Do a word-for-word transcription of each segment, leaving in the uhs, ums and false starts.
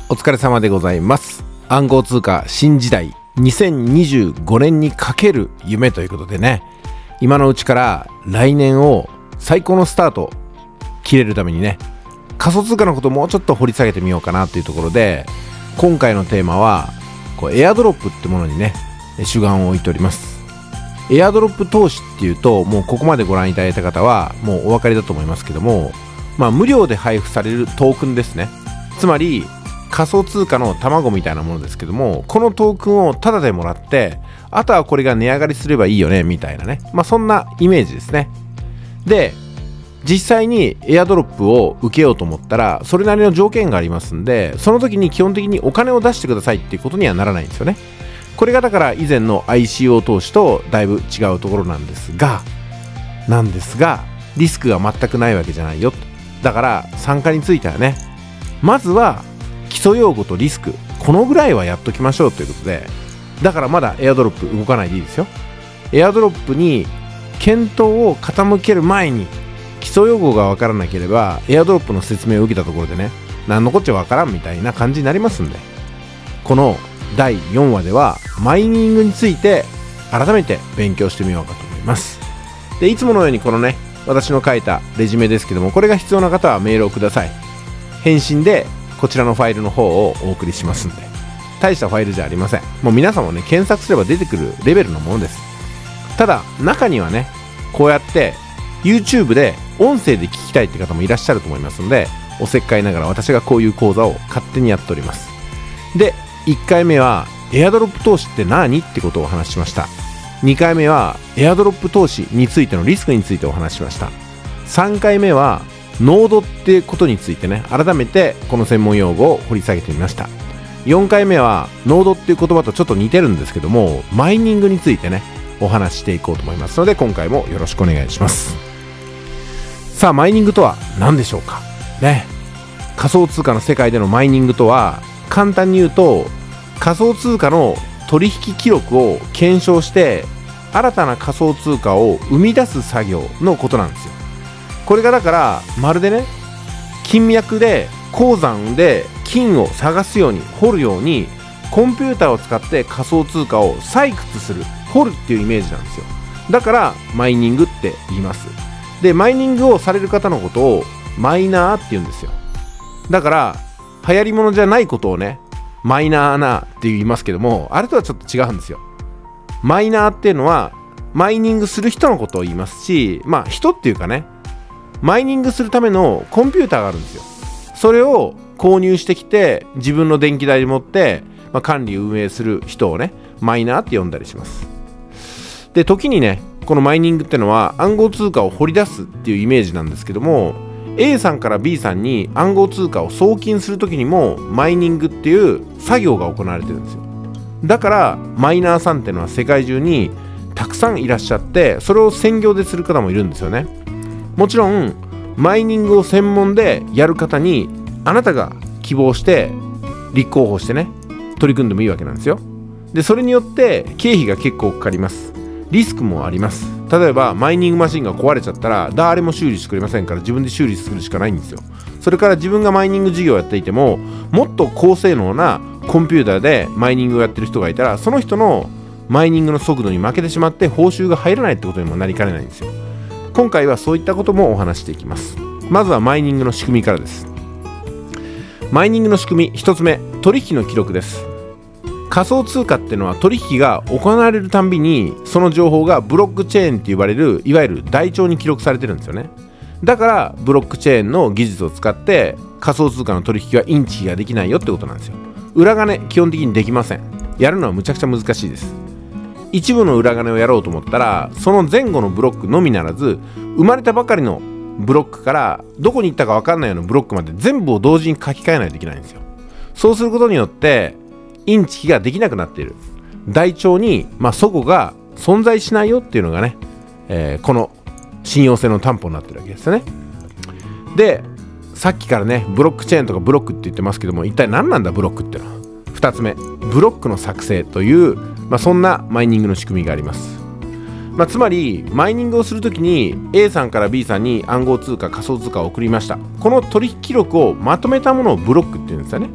お疲れ様でございます。暗号通貨新時代にせんにじゅうごねんにかける夢ということでね、今のうちから来年を最高のスタート切れるためにね、仮想通貨のことをもうちょっと掘り下げてみようかなというところで、今回のテーマはこうエアドロップってものにね主眼を置いております。エアドロップ投資っていうと、もうここまでご覧いただいた方はもうお分かりだと思いますけども、まあ無料で配布されるトークンですね。つまり仮想通貨の卵みたいなものですけども、このトークンをタダでもらって、あとはこれが値上がりすればいいよねみたいなね、まあそんなイメージですね。で、実際にエアドロップを受けようと思ったらそれなりの条件がありますんで、その時に基本的にお金を出してくださいっていうことにはならないんですよね。これがだから以前の アイシーオー 投資とだいぶ違うところなんですがなんですがリスクが全くないわけじゃないよ。だから参加についてはね、まずは基礎用語とリスク、このぐらいはやっときましょうということで、だからまだエアドロップ動かないでいいですよ。エアドロップに検討を傾ける前に基礎用語が分からなければエアドロップの説明を受けたところでね、何のこっちゃ分からんみたいな感じになりますんで、このだいよんわではマイニングについて改めて勉強してみようかと思います。で、いつものようにこのね私の書いたレジュメですけども、これが必要な方はメールをください。返信でこちらのファイルの方をお送りしますんで、大したファイルじゃありません。もう皆さんもね検索すれば出てくるレベルのものです。ただ中にはね、こうやって YouTube で音声で聞きたいって方もいらっしゃると思いますので、おせっかいながら私がこういう講座を勝手にやっております。で、いっかいめはエアドロップ投資って何ってことをお話ししました。にかいめはエアドロップ投資についてのリスクについてお話ししました。さんかいめはノードってことについてね、改めてこの専門用語を掘り下げてみました。よんかいめはノードっていう言葉とちょっと似てるんですけども、マイニングについてねお話ししていこうと思いますので、今回もよろしくお願いします。さあ、マイニングとは何でしょうかね。仮想通貨の世界でのマイニングとは、簡単に言うと仮想通貨の取引記録を検証して新たな仮想通貨を生み出す作業のことなんですよ。これがだからまるでね、金脈で鉱山で金を探すように掘るようにコンピューターを使って仮想通貨を採掘する、掘るっていうイメージなんですよ。だからマイニングって言います。で、マイニングをされる方のことをマイナーって言うんですよ。だから流行り物じゃないことをねマイナーなって言いますけども、あれとはちょっと違うんですよ。マイナーっていうのはマイニングする人のことを言いますし、まあ人っていうかね、マイニングするためのコンピューターがあるんですよ。それを購入してきて自分の電気代で持って、まあ、管理運営する人をねマイナーって呼んだりします。で、時にねこのマイニングってのは暗号通貨を掘り出すっていうイメージなんですけども、 A さんから B さんに暗号通貨を送金する時にもマイニングっていう作業が行われてるんですよ。だからマイナーさんってのは世界中にたくさんいらっしゃって、それを専業でする方もいるんですよね。もちろんマイニングを専門でやる方にあなたが希望して立候補してね取り組んでもいいわけなんですよ。で、それによって経費が結構かかります。リスクもあります。例えばマイニングマシンが壊れちゃったら誰も修理してくれませんから、自分で修理するしかないんですよ。それから自分がマイニング事業をやっていても、もっと高性能なコンピューターでマイニングをやってる人がいたら、その人のマイニングの速度に負けてしまって報酬が入らないってことにもなりかねないんですよ。今回はそういったこともお話していきます。まずはマイニングの仕組みからです。マイニングの仕組みひとつめ、取引の記録です。仮想通貨っていうのは取引が行われるたんびにその情報がブロックチェーンって呼ばれるいわゆる台帳に記録されてるんですよね。だからブロックチェーンの技術を使って仮想通貨の取引はインチキができないよってことなんですよ。裏金基本的にできません。やるのはむちゃくちゃ難しいです。一部の裏金をやろうと思ったらその前後のブロックのみならず、生まれたばかりのブロックからどこに行ったか分かんないようなブロックまで全部を同時に書き換えないといけないんですよ。そうすることによってインチキができなくなっている台帳に、まあ、そこが存在しないよっていうのがね、えー、この信用性の担保になってるわけですよね。で、さっきからねブロックチェーンとかブロックって言ってますけども、一体何なんだブロックっていうのは。ふたつめ、ブロックの作成という、まあ、そんなマイニングの仕組みがあります。まあ、つまりマイニングをするときに A さんから B さんに暗号通貨仮想通貨を送りました。この取引記録をまとめたものをブロックっていうんですよね。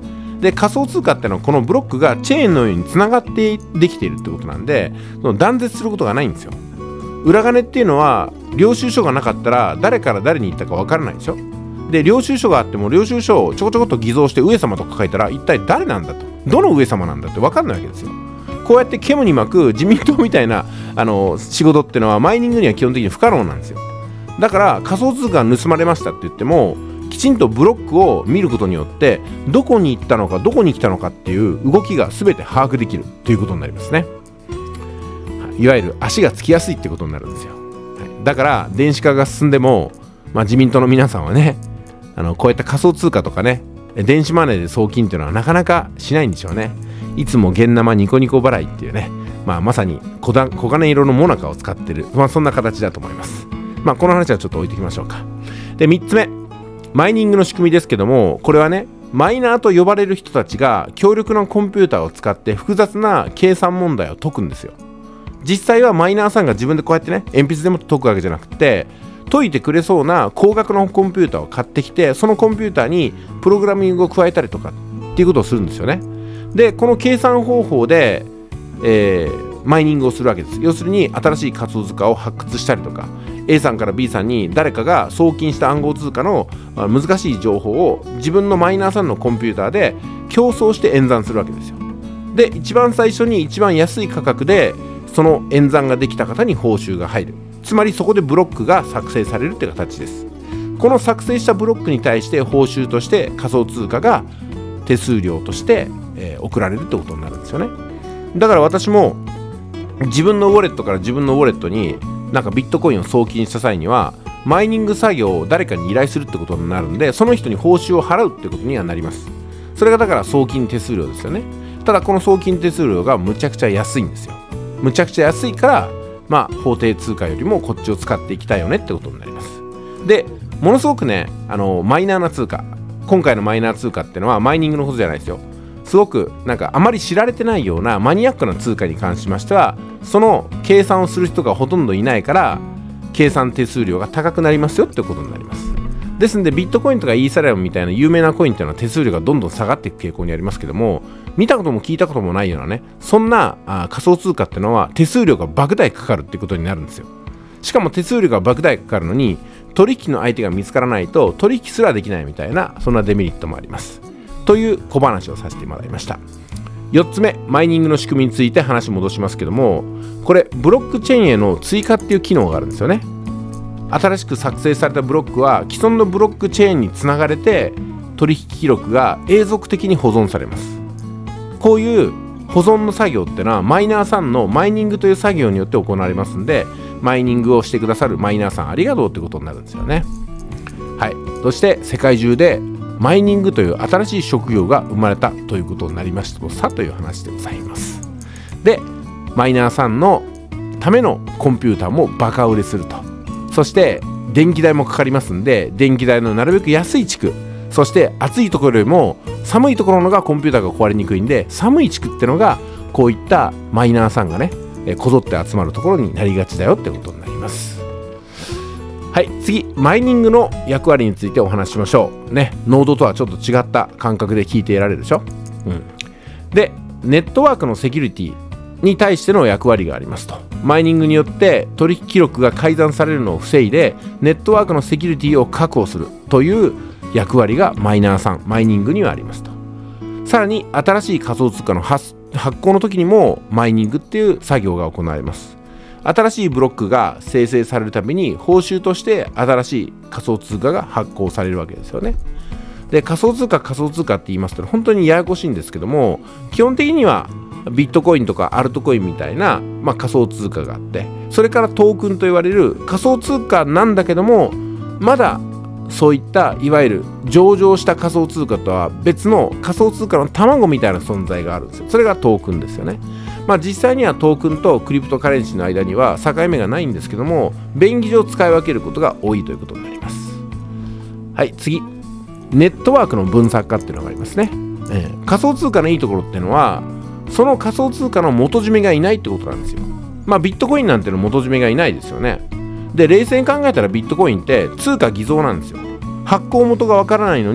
で仮想通貨ってのはこのブロックがチェーンのようにつながってできているってことなんで、その断絶することがないんですよ。裏金っていうのは領収書がなかったら誰から誰に行ったか分からないでしょ。で領収書があっても領収書をちょこちょこっと偽造して上様とか書いたら一体誰なんだと、どの上様なんだって分かんないわけですよ。こうやって煙に巻く自民党みたいなあの仕事ってのはマイニングには基本的に不可能なんですよ。だから仮想通貨が盗まれましたって言ってもきちんとブロックを見ることによってどこに行ったのかどこに来たのかっていう動きが全て把握できるということになりますね。いわゆる足がつきやすいってことになるんですよ。だから電子化が進んでも、まあ、自民党の皆さんはねあのこういった仮想通貨とかね電子マネーで送金っていうのはなかなかしないんでしょうね。いつも現生ニコニコ払いっていうね、まあ、まさに小だ小金色のモナカを使ってる、まあ、そんな形だと思います。まあこの話はちょっと置いておきましょうか。でみっつめ、マイニングの仕組みですけども、これはねマイナーと呼ばれる人たちが強力なコンピューターを使って複雑な計算問題を解くんですよ。実際はマイナーさんが自分でこうやってね鉛筆でも解くわけじゃなくて、解いてくれそうな高額のコンピューターを買ってきて、そのコンピューターにプログラミングを加えたりとかっていうことをするんですよね。でこの計算方法で、えー、マイニングをするわけです。要するに新しい仮想通貨を発掘したりとか、 A さんから B さんに誰かが送金した暗号通貨の難しい情報を自分のマイナーさんのコンピューターで競争して演算するわけですよ。で一番最初に一番安い価格でその演算ができた方に報酬が入る。つまりそこでブロックが作成されるって形です。この作成したブロックに対して報酬として仮想通貨が手数料として、えー、送られるってことになるんですよね。だから私も自分のウォレットから自分のウォレットになんかビットコインを送金した際にはマイニング作業を誰かに依頼するってことになるんで、その人に報酬を払うってことにはなります。それがだから送金手数料ですよね。ただこの送金手数料がむちゃくちゃ安いんですよ。むちゃくちゃ安いからまあ法定通貨よりもこっちを使っていきたいよねってことになります。でものすごくねあのマイナーな通貨、今回のマイナー通貨ってのはマイニングのことじゃないですよ。すごくなんかあまり知られてないようなマニアックな通貨に関しましてはその計算をする人がほとんどいないから計算手数料が高くなりますよってことになります。ですのでビットコインとかイーサリアムみたいな有名なコインっていうのは手数料がどんどん下がっていく傾向にありますけども、見たことも聞いたこともないようなねそんなあ仮想通貨っていうのは手数料が莫大かかるっていうことになるんですよ。しかも手数料が莫大かかるのに取引の相手が見つからないと取引すらできないみたいなそんなデメリットもありますという小話をさせてもらいました。よっつめ、マイニングの仕組みについて話戻しますけども、これブロックチェーンへの追加っていう機能があるんですよね。新しく作成されたブロックは既存のブロックチェーンにつながれて取引記録が永続的に保存されます。こういう保存の作業ってのはマイナーさんのマイニングという作業によって行われますんで、マイニングをしてくださるマイナーさんありがとうってことになるんですよね。はい、そして世界中でマイニングという新しい職業が生まれたということになりましたさという話でございます。でマイナーさんのためのコンピューターもバカ売れすると。そして電気代もかかりますんで電気代のなるべく安い地区、そして暑いところよりも寒いところのがコンピューターが壊れにくいんで寒い地区ってのがこういったマイナーさんがねこぞって集まるところになりがちだよってことになります。はい、次マイニングの役割についてお話ししましょうね。ノードとはちょっと違った感覚で聞いていられるでしょ、うん、でネットワークのセキュリティに対しての役割がありますと。マイニングによって取引記録が改ざんされるのを防いでネットワークのセキュリティを確保するという役割がマイナーさんマイニングにはありますと。さらに新しい仮想通貨の発発行の時にもマイニングっていう作業が行われます。新しいブロックが生成されるたびに報酬として新しい仮想通貨が発行されるわけですよね。で仮想通貨仮想通貨って言いますと本当にややこしいんですけども、基本的にはビットコインとかアルトコインみたいな、まあ、仮想通貨があって、それからトークンと言われる仮想通貨なんだけどもまだそういったいわゆる上場した仮想通貨とは別の仮想通貨の卵みたいな存在があるんですよ。それがトークンですよね。まあ実際にはトークンとクリプトカレンシーの間には境目がないんですけども、便宜上使い分けることが多いということになります。はい、次ネットワークの分散化っていうのがありますね、えー、仮想通貨のいいところっていうのはその仮想通貨の元締めがいないってことなんですよ。まあビットコインなんての元締めがいないですよね。で冷静に考えたらビットコインって通貨偽造なんですよ。発行元がわからないのに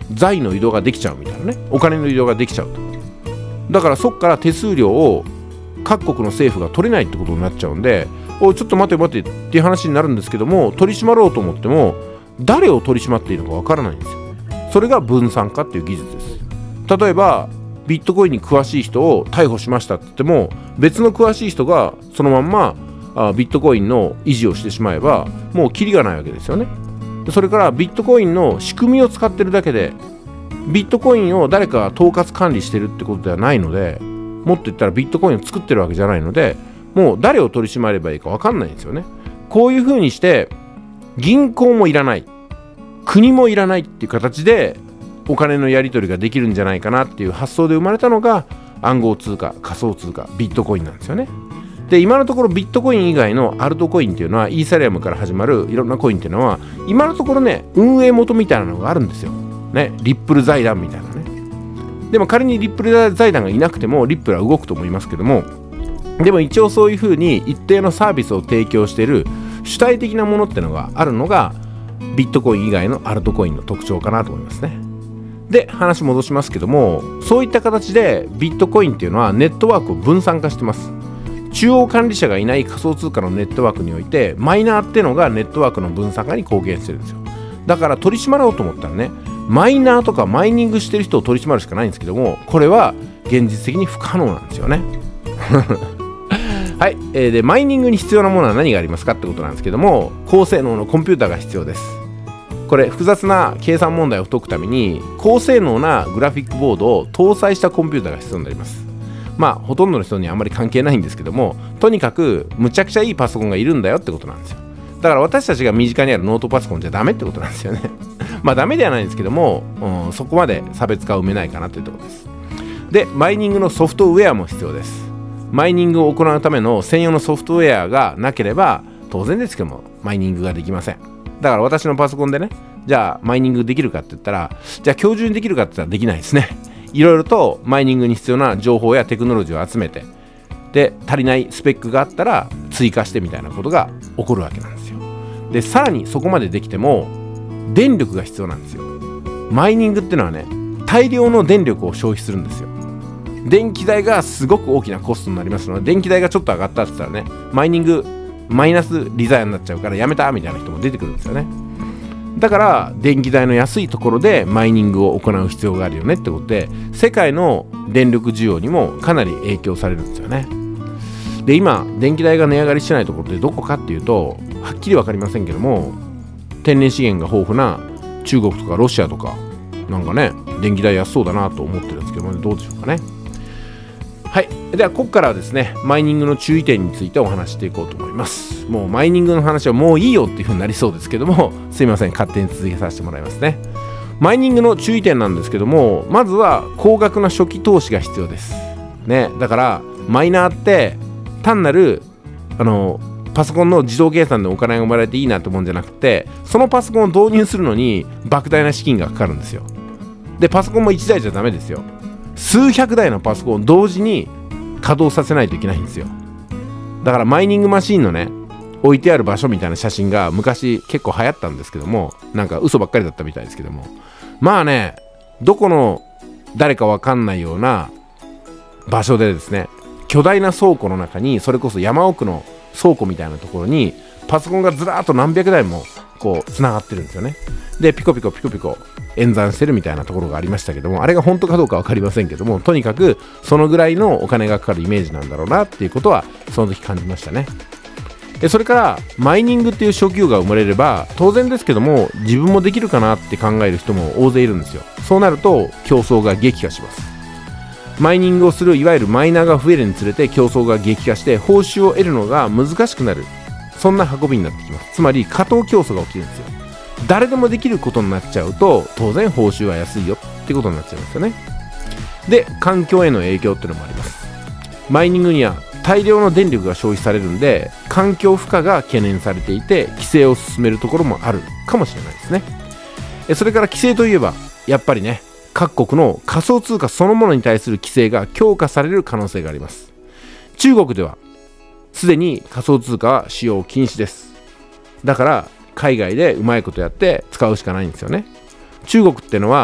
財の移動ができちゃうみたいなね、お金の移動ができちゃうと。だからそっから手数料を各国の政府が取れないってことになっちゃうんで、おいちょっと待て待てっていう話になるんですけども、取り締まろうと思っても誰を取り締まっているのかわからないんですよ。それが分散化っていう技術です。例えばビットコインに詳しい人を逮捕しましたって言っても、別の詳しい人がそのまんまあビットコインの維持をしてしまえばもうキリがないわけですよね。それからビットコインの仕組みを使ってるだけで、ビットコインを誰かが統括管理してるってことではないので、もっと言ったらビットコインを作ってるわけじゃないので、もう誰を取り締まればいいか分かんないんですよね。こういうふうにして銀行もいらない、国もいらないっていう形でお金のやり取りができるんじゃないかなっていう発想で生まれたのが暗号通貨、仮想通貨、ビットコインなんですよね。で今のところビットコイン以外のアルトコインっていうのは、イーサリアムから始まるいろんなコインっていうのは今のところね、運営元みたいなのがあるんですよね。リップル財団みたいなね。でも仮にリップル財団がいなくてもリップルは動くと思いますけども、でも一応そういうふうに一定のサービスを提供している主体的なものっていうのがあるのがビットコイン以外のアルトコインの特徴かなと思いますね。で話戻しますけども、そういった形でビットコインっていうのはネットワークを分散化してます。中央管理者がいない仮想通貨のネットワークにおいて、マイナーっていうのがネットワークの分散化に貢献してるんですよ。だから取り締まろうと思ったらね、マイナーとかマイニングしてる人を取り締まるしかないんですけども、これは現実的に不可能なんですよね。はい、えー、でマイニングに必要なものは何がありますかってことなんですけども、高性能のコンピューターが必要です。これ複雑な計算問題を解くために高性能なグラフィックボードを搭載したコンピューターが必要になります。まあほとんどの人にあんまり関係ないんですけども、とにかくむちゃくちゃいいパソコンがいるんだよってことなんですよ。だから私たちが身近にあるノートパソコンじゃダメってことなんですよね。まあダメではないんですけども、うん、そこまで差別化を埋めないかなというところです。でマイニングのソフトウェアも必要です。マイニングを行うための専用のソフトウェアがなければ当然ですけどもマイニングができません。だから私のパソコンでね、じゃあマイニングできるかって言ったら、じゃあ今日中にできるかって言ったらできないですね。いろいろとマイニングに必要な情報やテクノロジーを集めて、で足りないスペックがあったら追加してみたいなことが起こるわけなんですよ。でさらにそこまでできても電力が必要なんですよ。マイニングってのはね、大量の電力を消費するんですよ。電気代がすごく大きなコストになりますので、電気代がちょっと上がったって言ったらね、マイニングマイナスリザヤになっちゃうからやめたみたいな人も出てくるんですよね。だから電気代の安いところでマイニングを行う必要があるよねってことで、世界の電力需要にもかなり影響されるんですよね。で今電気代が値上がりしてないところってどこかっていうと、はっきり分かりませんけども、天然資源が豊富な中国とかロシアとかなんかね、電気代安そうだなと思ってるんですけども、ね、どうでしょうかね。はい、ではここからはですね、マイニングの注意点についてお話していこうと思います。もうマイニングの話はもういいよっていう風になりそうですけども、すいません、勝手に続けさせてもらいますね。マイニングの注意点なんですけども、まずは高額な初期投資が必要ですね。だからマイナーって単なるあのパソコンの自動計算でお金が生まれていいなってもんじゃなくて、そのパソコンを導入するのに莫大な資金がかかるんですよ。でパソコンもいちだいじゃダメですよ。数百台のパソコンを同時に稼働させないといけないんですよ。だからマイニングマシーンのね、置いてある場所みたいな写真が昔結構流行ったんですけども、なんか嘘ばっかりだったみたいですけども、まあね、どこの誰かわかんないような場所でですね、巨大な倉庫の中に、それこそ山奥の倉庫みたいなところにパソコンがずらーっと何百台もこうつながってるんですよね。でピコピコピコピコ演算してるみたいなところがありましたけども、あれが本当かどうか分かりませんけども、とにかくそのぐらいのお金がかかるイメージなんだろうなっていうことはその時感じましたね。でそれからマイニングっていう職業が生まれれば、当然ですけども自分もできるかなって考える人も大勢いるんですよ。そうなると競争が激化します。マイニングをするいわゆるマイナーが増えるにつれて競争が激化して報酬を得るのが難しくなる、そんな運びになってきます。つまり過当競争が起きるんですよ。誰でもできることになっちゃうと当然報酬は安いよってことになっちゃうんですよね。で環境への影響っていうのもあります。マイニングには大量の電力が消費されるんで、環境負荷が懸念されていて規制を進めるところもあるかもしれないですね。それから規制といえばやっぱりね、各国の仮想通貨そのものに対する規制が強化される可能性があります。中国ではすでに仮想通貨は使用禁止です。だから海外でうまいことやって使うしかないんですよね。中国ってのは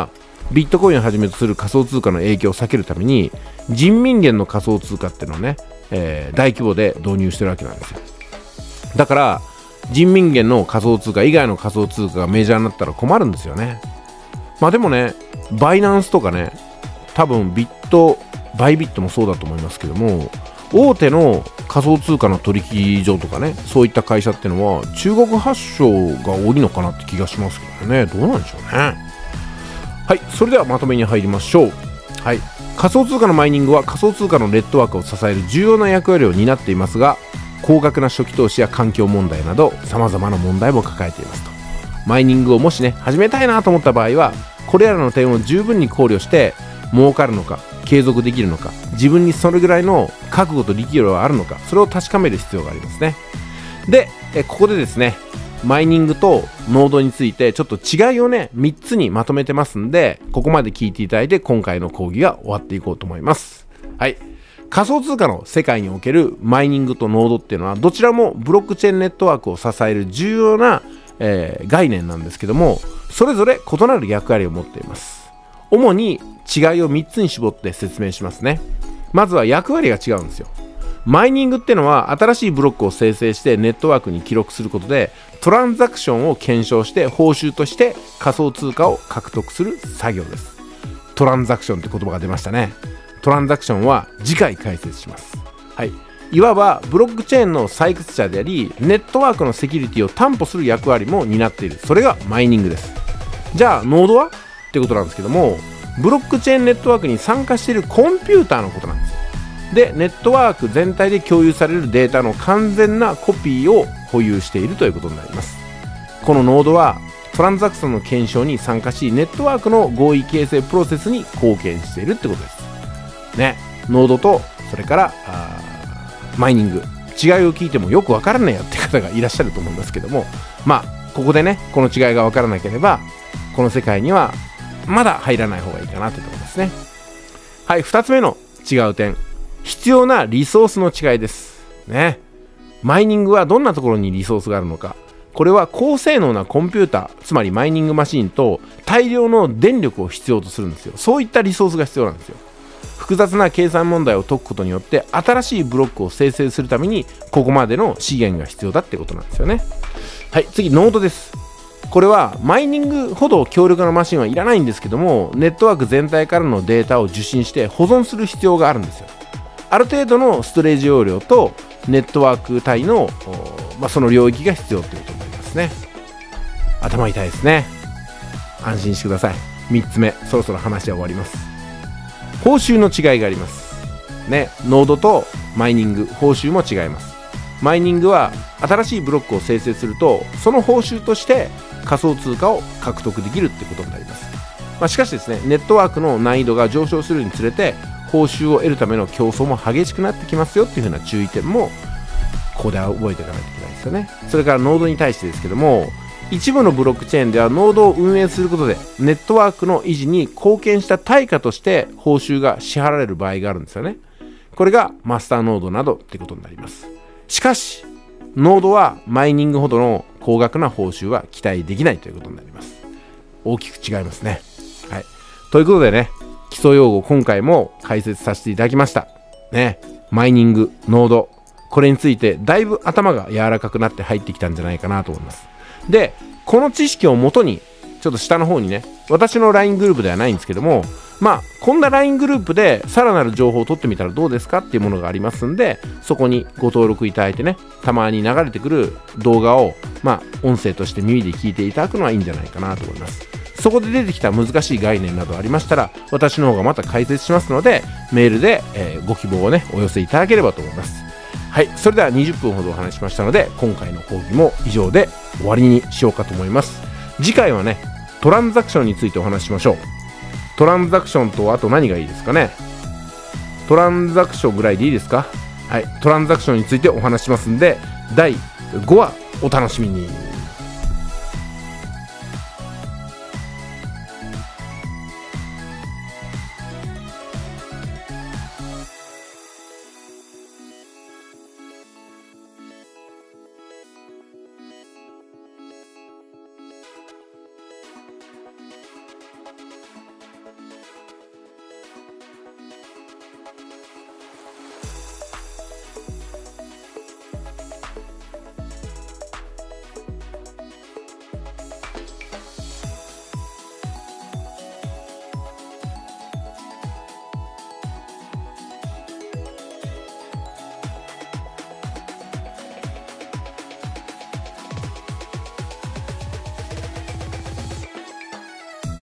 ビットコインをはじめとする仮想通貨の影響を避けるために人民元の仮想通貨っていうのをね、えー、大規模で導入してるわけなんですよ。だから人民元の仮想通貨以外の仮想通貨がメジャーになったら困るんですよね。まあでもね、バイナンスとかね、多分ビットバイビットもそうだと思いますけども、大手の仮想通貨の取引所とかね、そういった会社っていうのは中国発祥が多いのかなって気がしますけどね。どうなんでしょうね。はい、それではまとめに入りましょう。はい、仮想通貨のマイニングは仮想通貨のネットワークを支える重要な役割を担っていますが、高額な初期投資や環境問題など様々な問題も抱えていますと。マイニングをもしね始めたいなと思った場合は、これらの点を十分に考慮して儲かるのか継続できるのか、自分にそれぐらいの覚悟と力量があるのか、それを確かめる必要がありますね。でえここでですね、マイニングとノードについてちょっと違いをねみっつにまとめてますんで、ここまで聞いていただいて今回の講義が終わっていこうと思います。はい、仮想通貨の世界におけるマイニングとノードっていうのはどちらもブロックチェーンネットワークを支える重要な、えー、概念なんですけども、それぞれ異なる役割を持っています。主に違いをみっつに絞って説明しますね。まずは役割が違うんですよ。マイニングってのは新しいブロックを生成してネットワークに記録することでトランザクションを検証して報酬として仮想通貨を獲得する作業です。トランザクションって言葉が出ましたね。トランザクションは次回解説します。はい、いわばブロックチェーンの採掘者であり、ネットワークのセキュリティを担保する役割も担っている。それがマイニングです。じゃあノードはってことなんですけども、ブロックチェーンネットワークに参加しているコンピューターのことなんですよ。で、ネットワーク全体で共有されるデータの完全なコピーを保有しているということになります。このノードはトランザクションの検証に参加し、ネットワークの合意形成プロセスに貢献しているってことですね。ノードとそれからマイニング、違いを聞いてもよくわからないやって方がいらっしゃると思いますけども、まあここでねこの違いがわからなければこの世界にはまだ入らない方がいいかなというところですね。はい、ふたつめの違う点、必要なリソースの違いですね。マイニングはどんなところにリソースがあるのか。これは高性能なコンピューター、つまりマイニングマシンと大量の電力を必要とするんですよ。そういったリソースが必要なんですよ。複雑な計算問題を解くことによって新しいブロックを生成するためにここまでの資源が必要だってことなんですよね。はい、次ノードです。これはマイニングほど強力なマシンはいらないんですけども、ネットワーク全体からのデータを受信して保存する必要があるんですよ。ある程度のストレージ容量とネットワーク帯の、まあ、その領域が必要ということになりますね。頭痛いですね。安心してください。みっつめ、そろそろ話は終わります。報酬の違いがありますね。ノードとマイニング、報酬も違います。マイニングは新しいブロックを生成するとその報酬として仮想通貨を獲得できるってことになります。まあ、しかしですね、ネットワークの難易度が上昇するにつれて報酬を得るための競争も激しくなってきますよっていう風な注意点もここでは覚えていかないといけないですよね。それからノードに対してですけども、一部のブロックチェーンではノードを運営することでネットワークの維持に貢献した対価として報酬が支払われる場合があるんですよね。これがマスターノードなどってことになります。しかしノードはマイニングほどの高額な報酬は期待できないということになります。大きく違いますね。はい、ということでね、基礎用語今回も解説させていただきましたね。マイニング、ノード、これについてだいぶ頭が柔らかくなって入ってきたんじゃないかなと思います。で、この知識をもとにちょっと下の方にね、私の ライン グループではないんですけども、まあこんな ライン グループでさらなる情報を取ってみたらどうですかっていうものがありますんで、そこにご登録いただいてね、たまに流れてくる動画をまあ音声として耳で聞いていただくのはいいんじゃないかなと思います。そこで出てきた難しい概念などありましたら私の方がまた解説しますので、メールで、えー、ご希望をねお寄せいただければと思います。はい、それではにじゅっぷんほどお話しましたので、今回の講義も以上で終わりにしようかと思います。次回はね、トランザクションについてお話ししましょう。トランザクションとあと何がいいですかね。トランザクションぐらいでいいですか。はい、トランザクションについてお話ししますんで、だいごわお楽しみに。